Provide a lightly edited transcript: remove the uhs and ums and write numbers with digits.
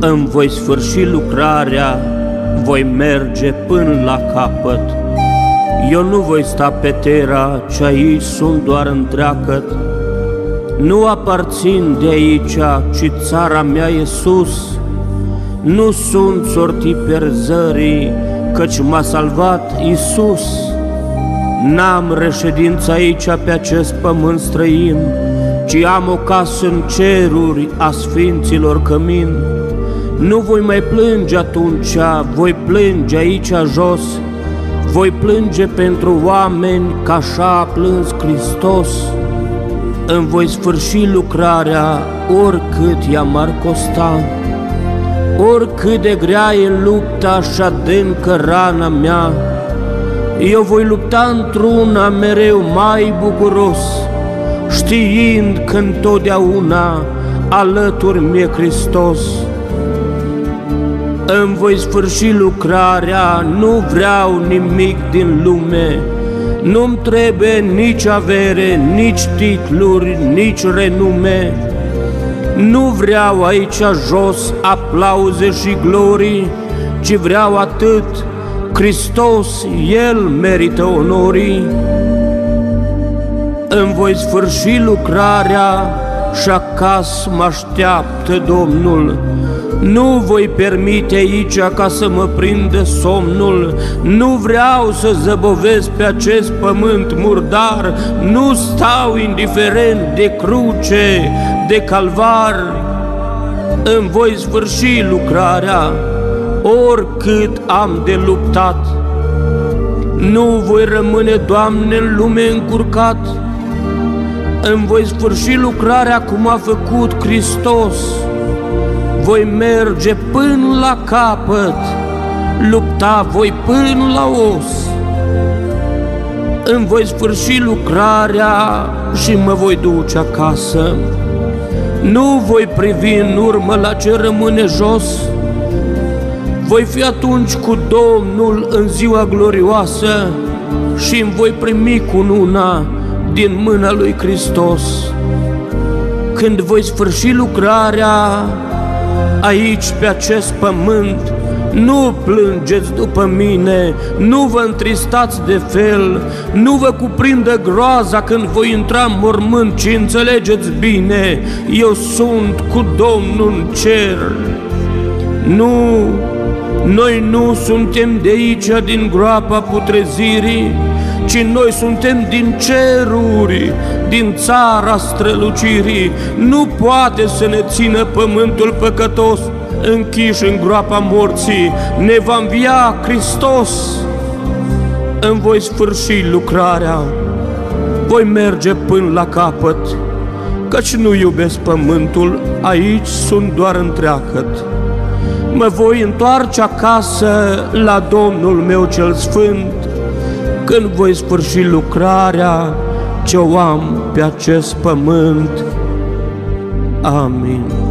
Îmi voi sfârși lucrarea, voi merge până la capăt. Eu nu voi sta pe terra, ci aici sunt doar întreagăt. Nu aparțin de aici, ci țara mea e sus. Nu sunt sortit pierzării, căci m-a salvat Iisus. N-am reședință aici pe acest pământ străin, ci am o casă în ceruri a sfinților cămin. Nu voi mai plânge atunci, voi plânge aici jos. Voi plânge pentru oameni, că așa a plâns Hristos. Îmi voi sfârși lucrarea, oricât ea m-ar costa. Oricât de grea e lupta și adâncă rana mea, eu voi lupta într-una mereu mai bucuros, știind că întotdeauna alături mi-e Hristos. Îmi voi sfârși lucrarea, nu vreau nimic din lume. Nu-mi trebuie nici avere, nici titluri, nici renume. Nu vreau aici jos aplauze și glorii, ci vreau atât: Hristos, El merită onorii. Îmi voi sfârși lucrarea și acasă mă așteaptă Domnul. Nu voi permite aici ca să mă prindă somnul. Nu vreau să zăbovesc pe acest pământ murdar. Nu stau indiferent de cruce, de calvar. Îmi voi sfârși lucrarea, oricât am de luptat. Nu voi rămâne, Doamne, în lume încurcat. Îmi voi sfârși lucrarea cum a făcut Hristos. Voi merge până la capăt, lupta voi până la os. Îmi voi sfârși lucrarea și mă voi duce acasă. Nu voi privi în urmă la ce rămâne jos. Voi fi atunci cu Domnul în ziua glorioasă și îmi voi primi cununa din mâna lui Hristos. Când voi sfârși lucrarea aici pe acest pământ, nu plângeți după mine, nu vă întristați de fel, nu vă cuprindă groaza când voi intra în mormânt, ci înțelegeți bine, eu sunt cu Domnul în cer. Nu, noi nu suntem de aici, din groapa putrezirii, ci noi suntem din ceruri, din țara strălucirii. Nu poate să ne țină pământul păcătos închiși în groapa morții. Ne va învia Hristos. Îmi voi sfârși lucrarea, voi merge până la capăt, căci nu iubesc pământul, aici sunt doar întreagăt. Mă voi întoarce acasă la Domnul meu cel sfânt, când voi sfârși lucrarea ce o am pe acest pământ. Amin.